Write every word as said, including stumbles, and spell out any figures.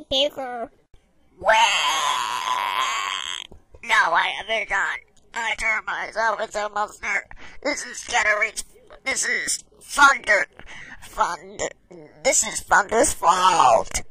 bigger. Wah! No, I haven't done. I turned myself into a monster. This is gonna reach. This is thunder. Thunder. This is Thunder's fault.